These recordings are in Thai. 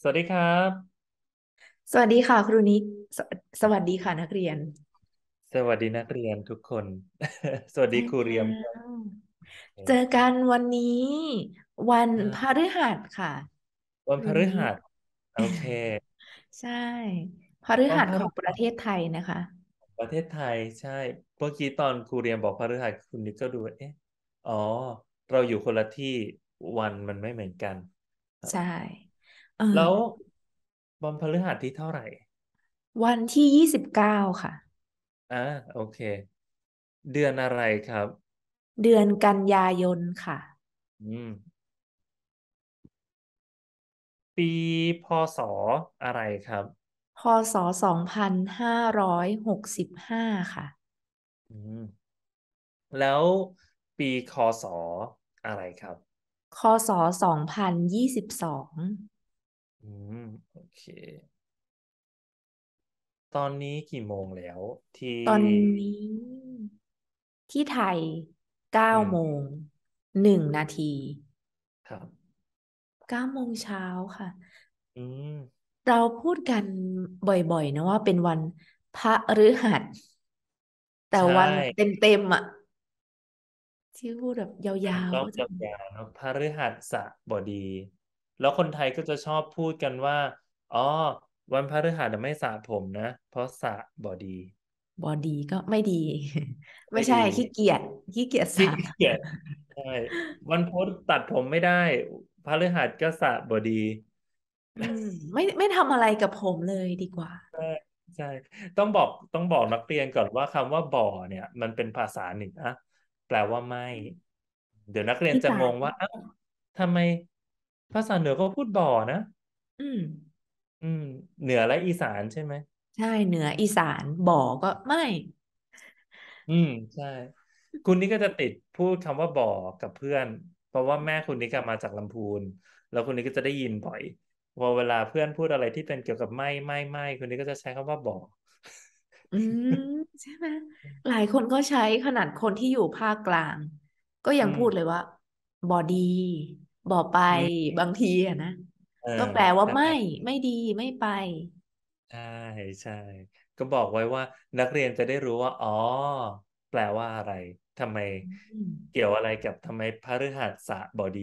สวัสดีครับสวัสดีค่ะครูนิกสสวัสดีค่ะนักเรียนสวัสดีนักเรียนทุกคน สวัสใช่ดีครูเรียมแล้ด้วยวเจอกันวันนี้วันพอ่าฤหัสค่ะวันพครูนิกฤหัสโอเคใช่พฤวันหัสของปพฤหัสระเทศไทยนะคะประเทศไทยใช่เมื่อกี้ตอนครูเรียมบอกพฤหัสคุณนิกก็ดูเอ๊ะอ๋อเราอยู่คนละที่วันมันไม่เหมือนกันครับใช่เออแล้ววันพฤหัสที่เท่าไหร่วันที่29ค่ะอ่าโอเคเดือนอะไรครับเดือนกันยายนค่ะอืมปีพศอะไรครับพศ2565ค่ะอืม แล้วปีคศอะไรครับคศ2022 อืมโอเคตอนนี้กี่โมงแล้วที่ตอนนี้ที่ไทย9 อืมโมง1 นาทีครับ 9 โมงเช้าค่ะอืมเราพูดกันบ่อยๆนะว่าเป็นวันพฤหัสแต่ใช่วันเต็มอ่ะที่พูดแบบยาวต้องๆก็จะจับยาวนะพฤหัสบดีแล้วคนไทยก็จะชอบพูดกันว่าอ๋อวันพฤหัสน่ะไม่สระผมนะเพราะสระบดีบอดีก็ไม่ดีไม่ใช่ไม่ดีขี้เกียจสขี้ระเกียจใช่วันพุธตัดผมไม่ได้พฤหัสก็สระบดีอืมไม่ทำอะไรกับผมเลยดีกว่าใช่ใช่ต้องบอกนักเรียนก่อนว่าคำว่าบ่อเนี่ยมันเป็นภาษาเหนือแปลว่าไม่เดี๋ยวนักเรียนจะอีสานงงว่าอ้าวทำไมภาษาเหนือก็พูดบ่อนะอืมอืมเหนือและอีสานใช่ไหมใช่เหนืออีสานบ่อก็ไม่อืมใช่คุณนี่ก็จะติดพูดคำว่าบ่อกับเพื่อนเพราะว่าแม่คุณนี่ก็มาจากลำพูนแล้วคุณนี่ก็จะได้ยินบ่อยพอเวลาเพื่อนพูดอะไรที่เป็นเกี่ยวกับไม่คุณนี่ก็จะใช้คำว่าบ่ออืมใช่ไหมหลายคนก็ใช้ขนาดคนที่อยู่ภาคกลางก็ยัอืงมพูดเลยว่าบอดีบอไปอืมบางทีอะนะเออก็แปลว่าใช่ไม่ดีไม่ไปใช่ใช่ก็บอกไว้ว่านักเรียนจะได้รู้ว่าอ๋อแปลว่าอะไรทำไมอืมเกี่ยวอะไรกับทำไมพฤหัสบดี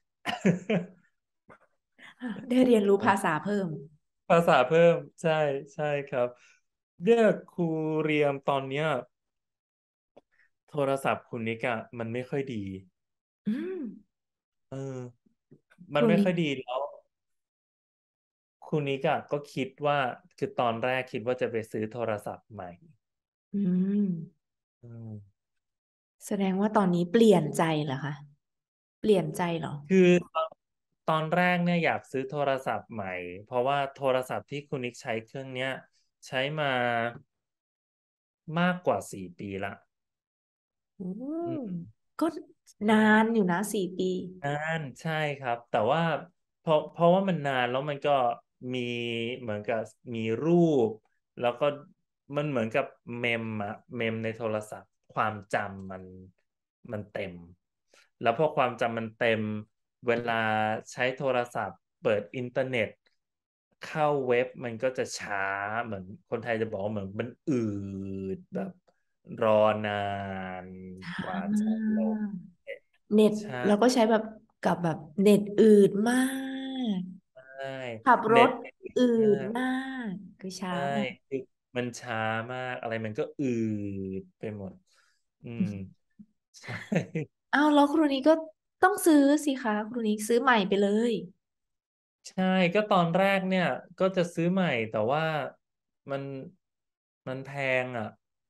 ได้เรียนรู้ภาษาเพิ่มภาษาเพิ่มใช่ใช่ครับเนี่ยครูเรียมตอนเนี้ยโทรศัพท์คุณนิกอะมันไม่ค่อยดีอืมเออมันไม่ครูนิกค่อยดีแล้วคุณนิกอะก็คิดว่าคือตอนแรกคิดว่าจะไปซื้อโทรศัพท์ใหม่อืมอืมแสดงว่าตอนนี้เปลี่ยนใจเหรอคะเปลี่ยนใจเหรอคือตอนแรกเนี่ยอยากซื้อโทรศัพท์ใหม่เพราะว่าโทรศัพท์ที่คุณนิกใช้เครื่องเนี้ยใช้มามากกว่า4 ปีละโอ้อืมก็นาใช่นอยู่นะ4 ปีนานใช่ครับแต่ว่าเพราะว่ามันนานแล้วมันก็มีเหมือนกับมีรูปแล้วก็มันเหมือนกับเมมในโทรศัพท์ความจำมันเต็มแล้วพอความจำมันเต็มเวลาใช้โทรศัพท์เปิดอินเทอร์เน็ตเข้าเว็บมันก็จะช้าเหมือนคนไทยจะบอกว่าเหมือนมันอืดแบบรอนานกว่าอ่จะโหลาดเน็ตใช่เราก็ใช้แบบกับแบบเน็ตอืดมากใช่ขับรถเน็ตอืใช่ดมากคือช้าใช่มากคือมันช้ามากอะไรมันก็อืดไปหมดอืมใช่อ้าวแล้วครูนี้ก็ต้องซื้อสิคะครูนี้ซื้อใหม่ไปเลยใช่ก็ตอนแรกเนี่ยก็จะซื้อใหม่แต่ว่ามันมันแพงอ่ะ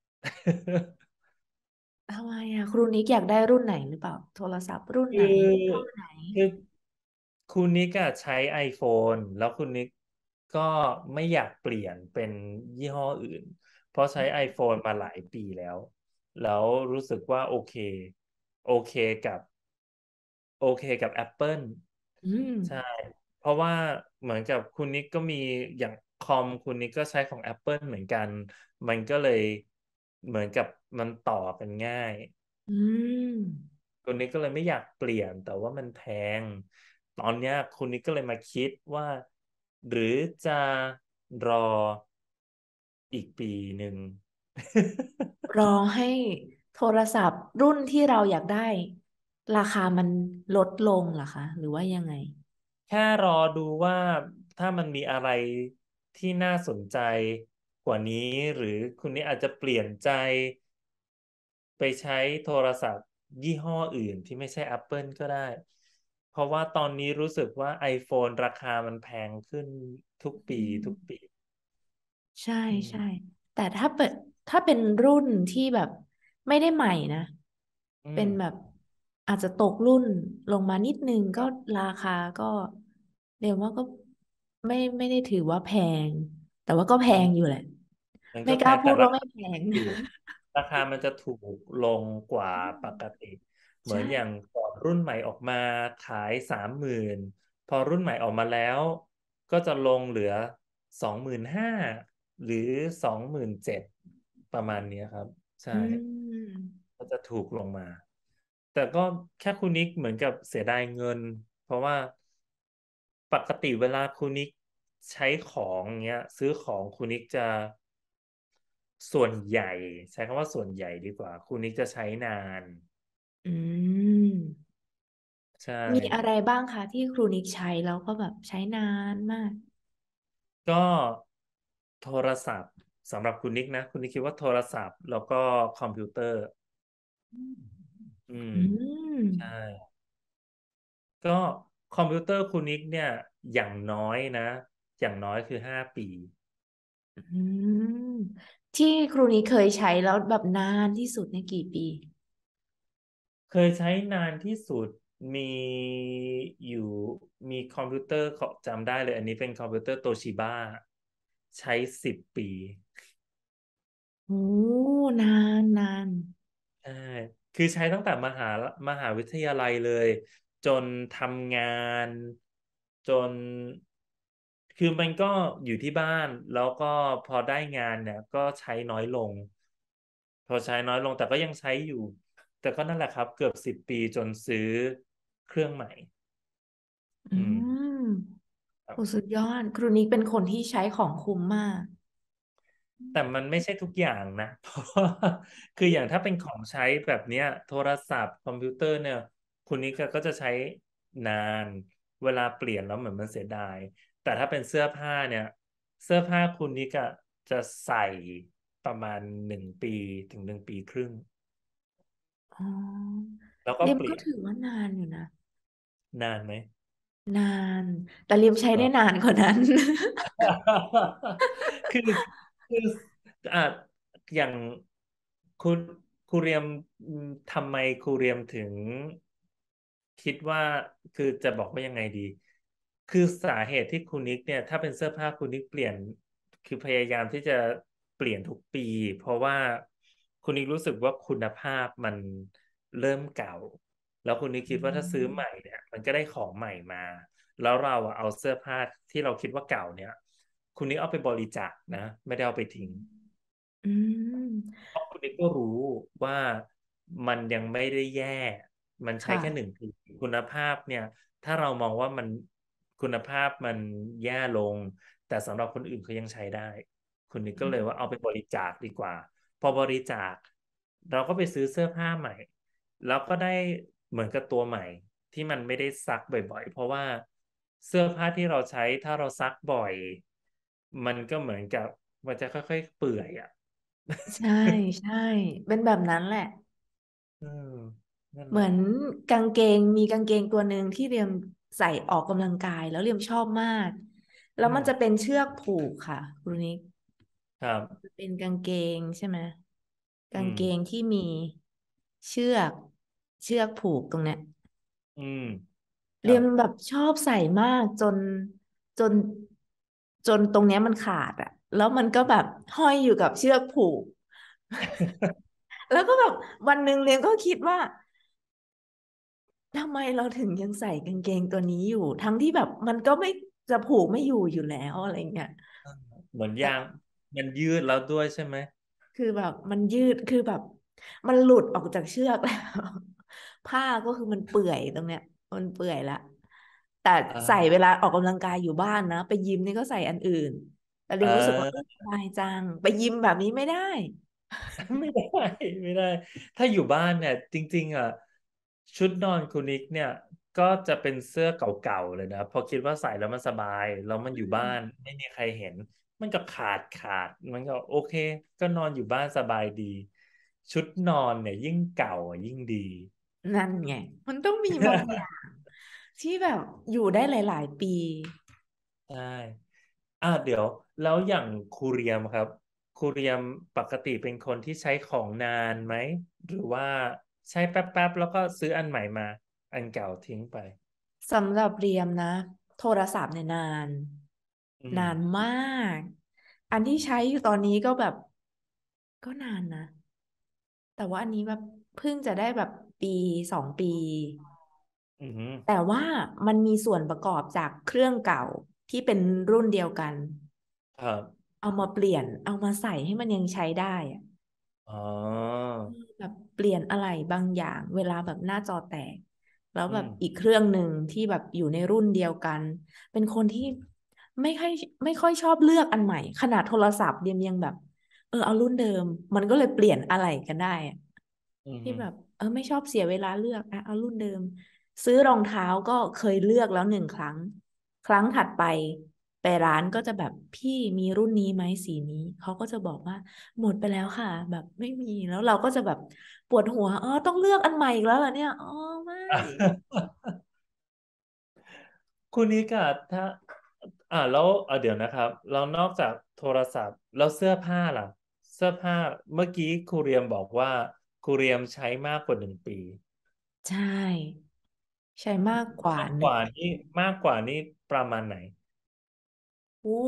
ทำไมอ่ะครูนิกอยากได้รุ่นไหนหรือเปล่าโทรศัพท์รุ่นคืไหนอยี่ห้อไหนคือคุณนิกอะใช้ iPhone แล้วคุณนิกก็ไม่อยากเปลี่ยนเป็นยี่ห้ออื่นเพราะใช้ iPhone มาหลายปีแล้วรู้สึกว่าโอเคกับโอเคกับ Apple อืมใช่เพราะว่าเหมือนกับคุณนิกก็มีอย่างคอมคุณนิกก็ใช้ของ Apple เหมือนกันมันก็เลยเหมือนกับมันต่อกันง่ายอืมคุณนิกก็เลยไม่อยากเปลี่ยนแต่ว่ามันแพงตอนเนี้ยคุณนิกก็เลยมาคิดว่าหรือจะรออีกปีหนึ่งรอให้โทรศัพท์รุ่นที่เราอยากได้ราคามันลดลงเหรอคะหรือว่ายังไงแค่รอดูว่าถ้ามันมีอะไรที่น่าสนใจกว่านี้หรือคุณนี้อาจจะเปลี่ยนใจไปใช้โทรศัพท์ยี่ห้ออื่นที่ไม่ใช่ Apple ก็ได้เพราะว่าตอนนี้รู้สึกว่า iPhone ราคามันแพงขึ้นทุกปีอืทุกปีม ใช่อืใช่มแต่ถ้าเป็นรุ่นที่แบบไม่ได้ใหม่นะอืมเป็นแบบอาจจะตกรุ่นลงมานิดนึงก็ครับราคาก็เรียกว่าก็ไม่ได้ถือว่าแพงแต่ว่าก็แพอืมงอยู่แหละมันไม่กล้าพูก็แพงแต่ดว่าไม่แพราคางถูกราคามันจะถูกลงกว่าปกติ เหมืใช่อนอย่างก่อนรุ่นใหม่ออกมาขาย30,000พอรุ่นใหม่ออกมาแล้วก็จะลงเหลือ25,000หรือ27,000ประมาณเนี้ยครับใช่อืมก็จะถูกลงมาแต่ก็แค่คุณนิกเหมือนกับเสียดายเงินเพราะว่าปกติเวลาคุณนิกใช้ของเงี้ยซื้อของคุณนิกจะส่วนใหญ่ใช้คำว่าส่วนใหญ่ดีกว่าคุณนิกจะใช้นานอืมใช่มีอะไรบ้างคะที่ครูนิกใช้แล้วก็แบบใช้นานมากก็โทรศัพท์สำหรับคุณนิกนะคุณนิกคิดว่าโทรศัพท์แล้วก็คอมพิวเตอร์อืมอืมใช่ก็คอมพิวเตอร์คุณนิกเนี่ยอย่างน้อยนะอย่างน้อยคือ5 ปีอืมที่ครูนี้เคยใช้แล้วแบบนานที่สุดในกี่ปีเคยใช้นานที่สุดมีอยู่มีคอมพิวเตอร์จำได้เลยอันนี้เป็นคอมพิวเตอร์โตชิบ้าใช้10 ปีโอ้นานนานใช่คือใช้ตั้งแต่มหาวิทยาลัยเลยจนทำงานจนคือมันก็อยู่ที่บ้านแล้วก็พอได้งานเนี่ยก็ใช้น้อยลงพอใช้น้อยลงแต่ก็ยังใช้อยู่แต่ก็นั่นแหละครับเกือบ10 ปีจนซื้อเครื่องใหม่อือืมมโอ้สุครับดยอดครูนี้เป็นคนที่ใช้ของคุ้มมากแต่มันไม่ใช่ทุกอย่างนะเพราะว่าคืออย่างถ้าเป็นของใช้แบบเนี้ยโทรศัพท์คอมพิวเตอร์เนี่ยคุณนิกก็จะใช้นานเวลาเปลี่ยนแล้วเหมือนมันเสียดายแต่ถ้าเป็นเสื้อผ้าเนี่ยเสื้อผ้าคุณนิกจะใส่ประมาณ1 ปีถึง1 ปีครึ่งอ๋อแล้วก็เลียมเปลี่ยนก็ถือว่านานอยู่นะนานไหมนานแต่เลียมใช้ได้นานกว่านั้นคือคืออ่ะอย่างคุณครูเรียมทำไมครูเรียมถึงคิดว่าคือจะบอกว่ายังไงดีคือสาเหตุที่คุณนิกเนี่ยถ้าเป็นเสื้อผ้าคุณนิกเปลี่ยนคือพยายามที่จะเปลี่ยนทุกปีเพราะว่าคุณนิกรู้สึกว่าคุณภาพมันเริ่มเก่าแล้วคุณนิกอืคิดว่าถ้าซื้อใหม่มเนี่ยมันก็ได้ของใหม่มา แล้วเราอะเอาเสื้อผ้าที่เราคิดว่าเก่าเนี่ยคุณนิกเอาไปบริจาคนะไม่ได้เอาไปทิ้งอืมเพราะคุณนิกก็รู้ว่ามันยังไม่ได้แย่มันใช้ค่ะแค่1 ปีคุณภาพเนี่ยถ้าเรามองว่ามันคุณภาพมันแย่ลงแต่สำหรับคนอื่นเขายังใช้ได้คุณนิกก็เลยว่าเอาไปบริจาคดีกว่าพอบริจาคเราก็ไปซื้อเสื้อผ้าใหม่แล้วก็ได้เหมือนกับตัวใหม่ ที่มันไม่ได้ซักบ่อยๆ เพราะว่าเสื้อผ้าที่เราใช้ถ้าเราซักบ่อยมันก็เหมือนกับมันจะค่อยๆเปื่อยอ่ะใช่ใช่เป็นแบบนั้นแหละเออนั่นแหละเหมือนกางเกงมีกางเกงตัวหนึ่งที่เรียมใส่ออกกำลังกายแล้วเรียมชอบมากแล้วอืมมันจะเป็นเชือกผูกค่ะคุณนิกครับเป็นกางเกงใช่ไหมกางอืมเกงที่มีเชือกเชือกผูกตรงเนี้ยอืมครับเรียมแบบชอบใส่มากจนจนตรงเนี้ยมันขาดอะแล้วมันก็แบบห้อยอยู่กับเชือกผูก แล้วก็แบบวันหนึ่งเรียนก็คิดว่า ทำไมเราถึงยังใส่กางเกงตัวนี้อยู่ทั้งที่แบบมันก็ไม่จะผูกไม่อยู่แล้วอะไรเงี้ยเหมือนแต่ยางมันยืดแล้วด้วยใช่ไหมคือแบบมันยืดคือแบบมันหลุดออกจากเชือกแล้วผ้าก็คือมันเปื่อยตรงเนี้ยมันเปื่อยละแต่ใส่เวอ่าลาออกกำลังกายอยู่บ้านนะไปยิมนี่ก็ใส่อันอื่นแต่เรีเอยมรู้สึกว่าอสบายจังไปยิมแบบนี้ไม่ได้ไม่ได้ไม่ได้ถ้าอยู่บ้านเนี่ยจริงๆอ่ะชุดนอนคุณนิกเนี่ยก็จะเป็นเสื้อเก่าๆเลยนะเพอคิดว่าใส่แล้วมันสบายแล้วมันอยู่บ้านไม่มีใครเห็นมันก็ขาดมันก็โอเคก็นอนอยู่บ้านสบายดีชุดนอนเนี่ยยิ่งเก่าอ่ะยิ่งดีนั่นไงมันต้องมีบางอย่า งที่แบบอยู่ได้หลายๆปีใช่เดี๋ยวแล้วอย่างครูเรียมครับครูเรียมปกติเป็นคนที่ใช้ของนานไหมหรือว่าใช้แป๊บๆแล้วก็ซื้ออันใหม่มาอันเก่าทิ้งไปสำหรับเรียมนะโทรศัพท์เนี่ยนานอืมนานมากอันที่ใช้อยู่ตอนนี้ก็แบบก็นานนะแต่ว่าอันนี้แบบเพิ่งจะได้แบบปี2 ปีอืมแต่ว่ามันมีส่วนประกอบจากเครื่องเก่าที่เป็นรุ่นเดียวกันครับเอามาเปลี่ยนเอามาใส่ให้มันยังใช้ได้อะอ๋อแบบเปลี่ยนอะไรบางอย่างเวลาแบบหน้าจอแตกแล้วอืมแบบอีกเครื่องหนึ่งที่แบบอยู่ในรุ่นเดียวกันเป็นคนที่ไม่ค่อยไม่ค่อยชอบเลือกอันใหม่ขนาดโทรศัพท์เดียมยังแบบเอารุ่นเดิมมันก็เลยเปลี่ยนอะไรกันได้อะอืที่แบบมไม่ชอบเสียเวลาเลือกเอารุ่นเดิมซื้อรองเท้าก็เคยเลือกแล้ว1 ครั้งครั้งถัดไปไปร้านก็จะแบบพี่มีรุ่นนี้ไหมสีนี้เขาก็จะบอกว่า หมดไปแล้วค่ะแบบไม่มีแล้วเราก็จะแบบปวดหัวต้องเลือกอันใหม่อีกแล้วเหรอเนี่ยไม่อ่ะคุณนิกอะถ้าแล้วเดี๋ยวนะครับเรานอกจากโทรศัพท์แล้วเสื้อผ้าล่ะเสื้อผ้าเมื่อกี้ครูเรียมบอกว่าครูเรียมใช้มากกว่า1 ปีใช่ใช่มากกว่ามากหนึ่งกว่านี่มากกว่านี่ประมาณไหนอู้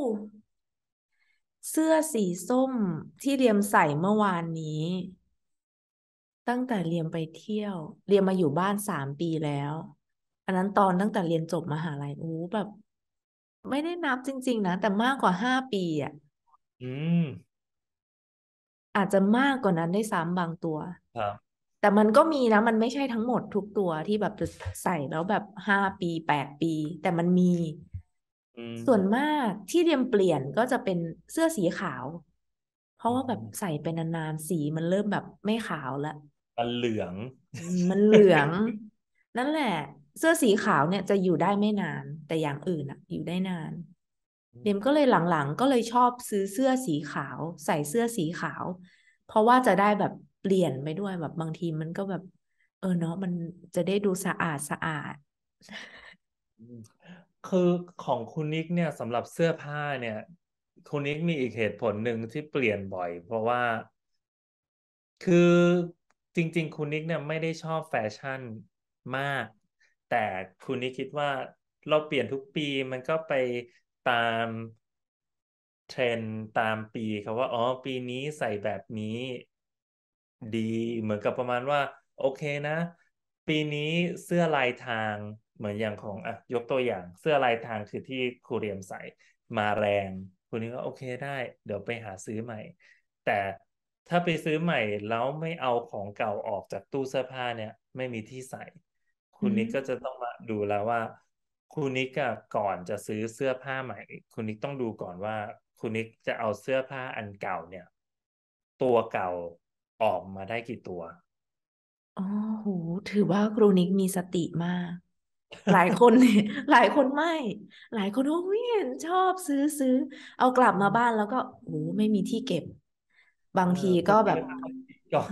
เสื้อสีส้มที่เรียมใส่เมื่อวานนี้ตั้งแต่เรียมไปเที่ยวเรียมมาอยู่บ้าน3 ปีแล้วอันนั้นตอนตั้งแต่เรียนจบมหาลัยแบบไม่ได้นับจริงๆนะแต่มากกว่า5 ปีอ่ะอืมอาจจะมากกว่านั้นได้วยซ้ำบางตัวครับแต่มันก็มีนะมันไม่ใช่ทั้งหมดทุกตัวที่แบบจะใส่แล้วแบบ5 ปี8 ปีแต่มันมีอืมส่วนมากที่เรียมเปลี่ยนก็จะเป็นเสื้อสีขาวเพราะอืว่าแบบใส่มไปนานๆสีมันเริ่มแบบไม่ขาวละมันเหลืองมันเหลืองนั่นแหละเสื้อสีขาวเนี่ยจะอยู่ได้ไม่นานแต่อย่างอื่นอะอยู่ได้นานเรียมก็เลยหลังๆก็เลยชอบซื้อเสื้อสีขาวใส่เสื้อสีขาวเพราะว่าจะได้แบบเปลี่ยนไปด้วยแบบบางทีมันก็แบบ เนาะมันจะได้ดูสะอาดอืมคือของคุณนิกเนี่ยสำหรับเสื้อผ้าเนี่ยคุณนิกมีอีกเหตุผลหนึ่งที่เปลี่ยนบ่อยเพราะว่าคือจริงๆคุณนิกเนี่ยไม่ได้ชอบแฟชั่นมากแต่คุณนิกคิดว่าเราเปลี่ยนทุกปีมันก็ไปตามเทรนด์ตามปีครับว่าอ๋อปีนี้ใส่แบบนี้ ดีเหมือนกับประมาณว่าโอเคนะปีนี้เสื้อลายทางเหมือนอย่างของยกตัวอย่างเสื้อลายทางคือที่ครูเรียมใส่มาแรงคุณนี้ก็โอเคได้เดี๋ยวไปหาซื้อใหม่แต่ถ้าไปซื้อใหม่แล้วไม่เอาของเก่าออกจากตู้เสื้อผ้าเนี่ยไม่มีที่ใส่คุอืณนิกก็จะมต้องมาดูแล้วว่าคุณนิกอะก่อนจะซื้อเสื้อผ้าใหม่คุณนิกต้องดูก่อนว่าคุณนิกจะเอาเสื้อผ้าอันเก่าเนี่ยตัวเก่า ออกมาได้กี่ตัวอ๋อโหถือว่าครูนิกมีสติมาก หลายคนเนี่ยหลายคนไม่ หลายคนโอ้ยเห็นชอบซื้อ เอากลับมาบ้านแล้วก็ไม่มีที่เก็บ บางทีคุณพี่ก็แบบก็ต้องคิดก่อน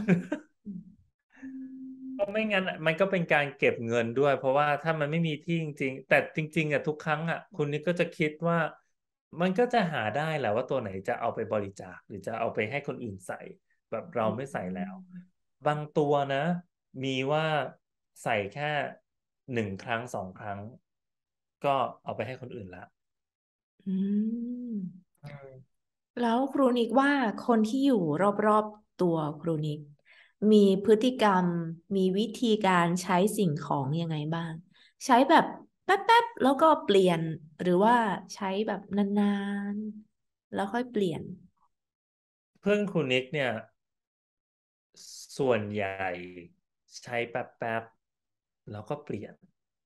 เพราะไม่งั้นอะมันก็เป็นการเก็บเงินด้วยเพราะว่าถ้ามันไม่มีที่จริงๆแต่จริงๆอ่ะทุกครั้งอ่ะคุณนี่ก็จะคิดว่ามันก็จะหาได้แหละว่าตัวไหนจะเอาไปบริจาคหรือจะเอาไปให้คนอื่นใส่แบบเราอืไม่ใส่แล้วมบางตัวนะมีว่าใส่แค่1 ครั้ง2 ครั้งก็เอาไปให้คนอื่นละอืมอืมแล้วครูนิกว่าคนที่อยู่รอบๆตัวครูนิกมีพฤติกรรมมีวิธีการใช้สิ่งของยังไงบ้างใช้แบบแป๊บๆแล้วก็เปลี่ยนหรือว่าใช้แบบนานๆแล้วค่อยเปลี่ยนเพื่อนคุณนิกเนี่ยส่วนใหญ่ใช้แป๊บๆแล้วก็เปลี่ยน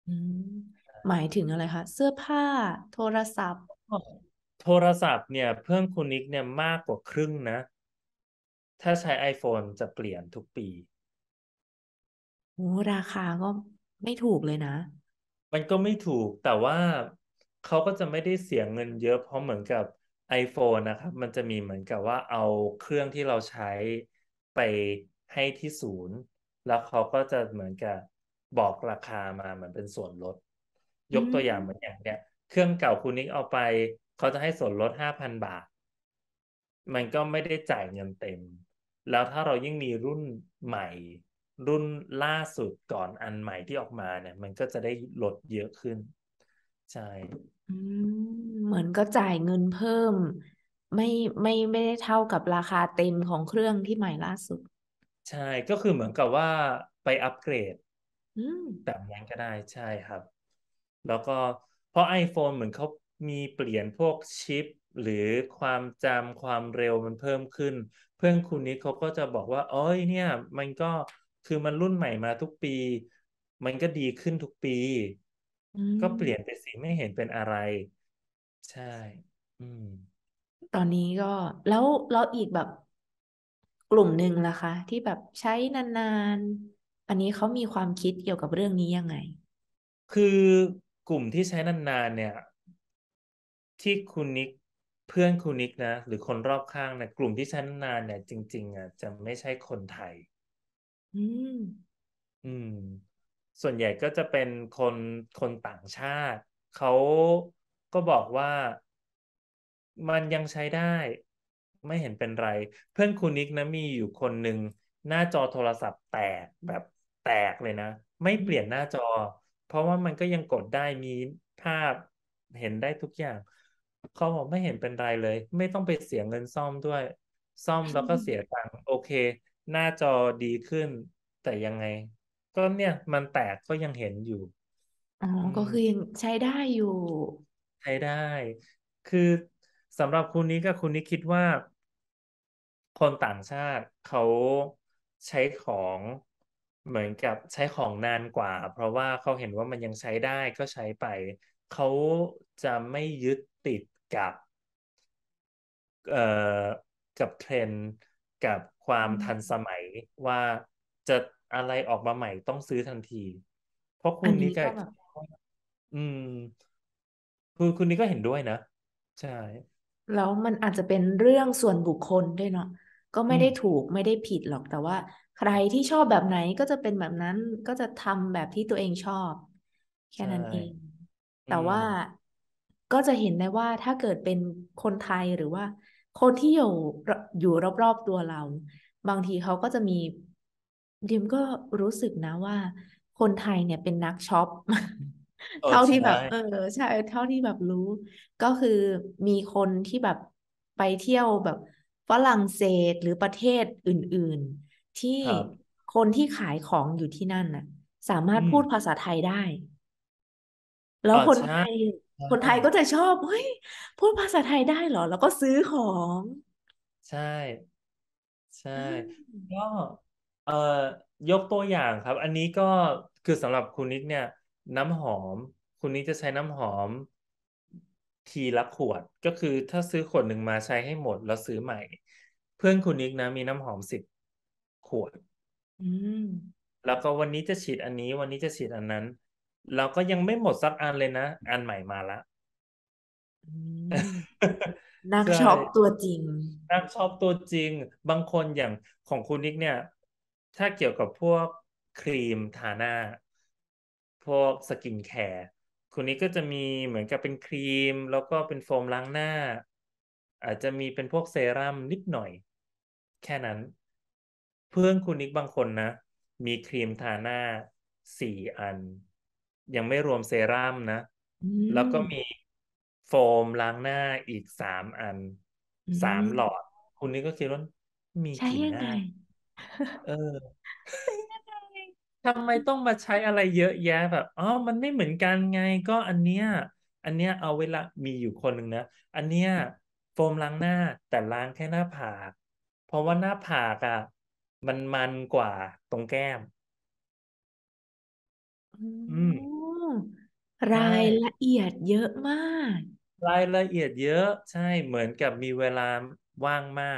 อืมหมายถึงอะไรคะเสื้อผ้าโทรศัพท์โทรศัพท์เนี่ยเพื่อนคุณนิกเนี่ยมากกว่าครึ่งนะถ้าใช้ iPhone จะเปลี่ยนทุกปีโอ้ราคาก็ไม่ถูกเลยนะมันก็ไม่ถูกแต่ว่าเขาก็จะไม่ได้เสียเงินเยอะเพราะเหมือนกับ iPhone นะครับมันจะมีเหมือนกับว่าเอาเครื่องที่เราใช้ไปให้ที่ศูนย์แล้วเขาก็จะเหมือนกับบอกราคามาเหมือนเป็นส่วนลดยอืกตัวอย่างเหมือนมอย่างเนี้ยเครื่องเก่าคุณนิกเอาไปเขาจะให้ส่วนลด5,000 บาทมันก็ไม่ได้จ่ายเงินเต็มแล้วถ้าเรายิ่งมีรุ่นใหม่รุ่นล่าสุดก่อนอันใหม่ที่ออกมาเนี่ยมันก็จะได้ลดเยอะขึ้นใช่อืมเหมือนก็จ่ายเงินเพิ่มไม่ไม่ได้เท่ากับราคาเต็มของเครื่องที่ใหม่ล่าสุดใช่ก็คือเหมือนกับว่าไปอัปเกรดอืมแบบนั้นก็ได้ใช่ครับแล้วก็เพราะ iPhone เหมือนเขามีเปลี่ยนพวกชิปหรือความจำความเร็วมันเพิ่มขึ้นเพื่อนคุณนิกเขาก็จะบอกว่าเอ้ยเนี่ยมันก็คือมันรุ่นใหม่มาทุกปีมันก็ดีขึ้นทุกปีอืก็เปลี่ยนไปมสิไม่เห็นเป็นอะไรใช่อืมตอนนี้ก็แล้วอีกแบบกลุ่มหนึ่งล่ะคะที่แบบใช้นานๆอันนี้เขามีความคิดเกี่ยวกับเรื่องนี้ยังไงคือกลุ่มที่ใช้นานๆเนี่ยที่คุณนิกเพื่อนคุณนิกนะหรือคนรอบข้างเนี่ยกลุ่มที่ใช้นานๆเนี่ยจริงๆอ่ะจะไม่ใช่คนไทยอืมอืมส่วนใหญ่ก็จะเป็นคนต่างชาติเขาก็บอกว่ามันยังใช้ได้ไม่เห็นเป็นไรเพื่อนคุณนิกนะมีอยู่คนหนึ่งหน้าจอโทรศัพท์แตกแบบแตกเลยนะไม่เปลี่ยนหน้าจอ เพราะว่ามันก็ยังกดได้มีภาพเห็นได้ทุกอย่างเขาบอกไม่เห็นเป็นไรเลยไม่ต้องไปเสียเงินซ่อมด้วยซ่อมแล้วก็เสียตังค์โอเคหน้าจอดีขึ้นแต่ยังไงก็เนี่ยมันแตกก็ยังเห็นอยู่อ๋ออืมก็คือยังใช้ได้อยู่ใช้ได้คือสำหรับคุณนี้กับคุณนี้คิดว่าคนต่างชาติเขาใช้ของเหมือนกับใช้ของนานกว่าเพราะว่าเขาเห็นว่ามันยังใช้ได้ก็ใช้ไปเขาจะไม่ยึดติดกับเอ่อกับเทรนด์กับความอืทันสมมัยว่าจะอะไรออกมาใหม่ต้องซื้อทันทีเพราะคุอันณนี้ก็นี้ก็แบบอืมคุณนี้ก็เห็นด้วยนะใช่แล้วมันอาจจะเป็นเรื่องส่วนบุคคลด้วยเนาะก็ไม่อืมได้ถูกไม่ได้ผิดหรอกแต่ว่าใครที่ชอบแบบไหนก็จะเป็นแบบนั้นก็จะทำแบบที่ตัวเองชอบแค่ใช่นั้นเองอืมแต่ว่าก็จะเห็นได้ว่าถ้าเกิดเป็นคนไทยหรือว่าคนที่อยู่รอบๆตัวเราบางทีเขาก็จะมีดิมก็รู้สึกนะว่าคนไทยเนี่ยเป็นนักช็อปเอเท่าที่อใช่แบบใช่เท่าที่แบบรู้ ก็คือมีคนที่แบบไปเที่ยวแบบฝรั่งเศสหรือประเทศอื่นๆที่ครับคนที่ขายของอยู่ที่นั่นน่ะสามารถอืมพูดภาษาไทยได้แล้วอ่าใช่คนใช่ไทยก็จะชอบเฮ้ยพูดภาษาไทยได้เหรอแล้วก็ซื้อของใช่ใช่อืก็มเอ่อยกตัวอย่างครับอันนี้ก็คือสำหรับคุณนิกเนี่ยน้ำหอมคุณนิกจะใช้น้ำหอมทีละขวดก็คือถ้าซื้อขวดหนึ่งมาใช้ให้หมดแล้วซื้อใหม่เพื่อนคุณนิกนะมีน้ำหอม10 ขวดอืมแล้วก็วันนี้จะฉีดอันนี้วันนี้จะฉีดอันนั้นแล้วก็ยังไม่หมดสักอันเลยนะอันใหม่มาละอืมนั กใช่ช็อปตัวจริงนักช็อปตัวจริงบางคนอย่างของคุณนิกเนี่ยถ้าเกี่ยวกับพวกครีมทาหน้าพวกสกินแคร์คุณนิกก็จะมีเหมือนกับเป็นครีมแล้วก็เป็นโฟมล้างหน้าอาจจะมีเป็นพวกเซรั่มนิดหน่อยแค่นั้นเพื่อนคุณนิกบางคนนะมีครีมทาหน้า4 อันยังไม่รวมเซรั่มนะอืแล้วก็มีมโฟมล้างหน้าอีก3 อันอื 3 หลอดมคุณนี่ก็คิดว่ามีใช้ยังไงกี่หน้าเออทำไมต้องมาใช้อะไรเยอะแยะแบบอ๋อมันไม่เหมือนกันไงก็อันเนี้ยเอาเวลามีอยู่คนหนึ่งนะอันเนี้ยโฟมล้างหน้าแต่ล้างแค่หน้าผากเพราะว่าหน้าผากอ่ะมันกว่าตรงแก้มอ๋อืมอใช่รายละเอียดเยอะมากรายละเอียดเยอะใช่เหมือนกับมีเวลาว่างมาก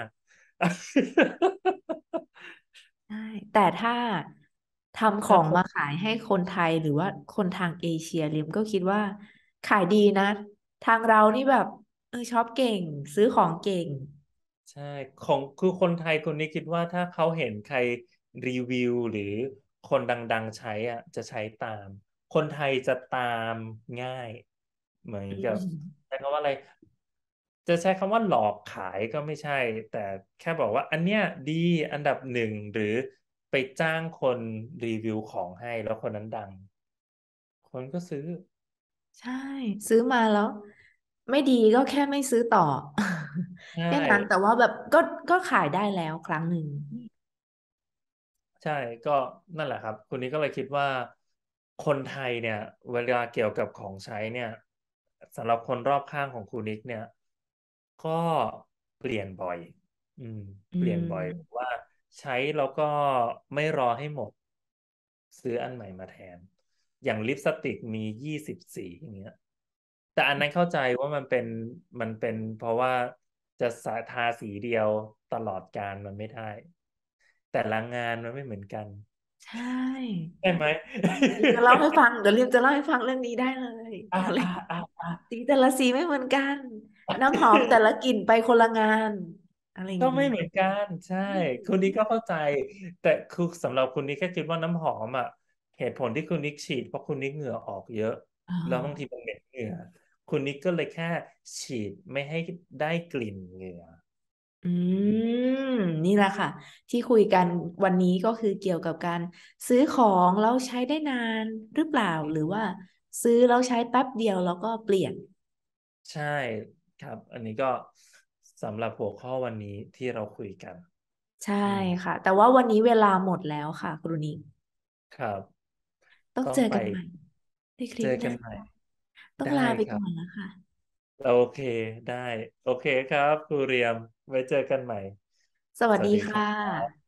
ใช่แต่ถ้าทำขอถ้าคนงมาขายให้คนไทยหรือว่าคนทางเอเชียเรียมก็คิดว่าขายดีนะทางเรานี่แบบช็อปเก่งซื้อของเก่งใช่ของคือคนไทยคนนี้คิดว่าถ้าเขาเห็นใครรีวิวหรือคนดังๆใช้อ่ะจะใช้ตามคนไทยจะตามง่ายเหมือนอืกับมใช้คำว่าอะไรจะใช้คำว่าหลอกขายก็ไม่ใช่แต่แค่บอกว่าอันเนี้ยดีอันดับหนึ่งหรือไปจ้างคนรีวิวของให้แล้วคนนั้นดังคนก็ซื้อใช่ซื้อมาแล้วไม่ดีก็แค่ไม่ซื้อต่อใช่แค่นั้นแต่ว่าแบบก็ขายได้แล้วครั้งหนึ่งใช่ก็นั่นแหละครับคุณนี้ก็เลยคิดว่าคนไทยเนี่ยเวลาเกี่ยวกับของใช้เนี่ยสำหรับคนรอบข้างของคุณนิกเนี่ยก็เปลี่ยนบ่อยอืมอืเปลี่ยนบ่อยมว่าใช้แล้วก็ไม่รอให้หมดซื้ออันใหม่มาแทนอย่างลิปสติกมี20 สีอย่างเงี้ยแต่อันนั้นเข้าใจว่ามันเป็นเพราะว่าจะสาทาสีเดียวตลอดกาลมันไม่ได้ แต่ละงานมันไม่เหมือนกันใช่ใช่ไหมเดี๋ยวจะเล่าให้ฟังเดี๋ยวเรียมจะเล่าให้ฟังเรื่องนี้ได้เลยอ่าอะไรอ่าอ่าอ่าสีแต่ละสีไม่เหมือนกันน้ำหอมแต่ละกลิ่นไปคนละงานอะไรอย่างนี้ก็ไม่เหมือนกันใช่อืคุณนิกก็มเข้าใจแต่คือสำหรับคุณนิกแค่คิดว่าน้ำหอมอ่ะเหตุผลที่คุณนิกฉีดเพราะคุณนิกเหงื่อออกเยอะอ่แล้วบางทีามันเหม็นเหงื่อคุณนิกก็เลยแค่ฉีดไม่ให้ได้กลิ่นเหงื่ออืมนี่แหละค่ะที่คุยกันวันนี้ก็คือเกี่ยวกับการซื้อของแล้วใช้ได้นานหรือเปล่าหรือว่าซื้อแล้วใช้แป๊บเดียวแล้วก็เปลี่ยนใช่ครับอันนี้ก็สำหรับหัวข้อวันนี้ที่เราคุยกันใช่อืมค่ะแต่ว่าวันนี้เวลาหมดแล้วค่ะครูนิกครับต้องต้องไปเจอกันใหม่ในคลิเจปหน้าอกันใหม่ต้องได้ลาไปครับก่อนแล้วค่ะโอเคได้โอเคครับครูเรียมไว้เจอกันใหม่สวัสดีสวัสดีคค่รับะ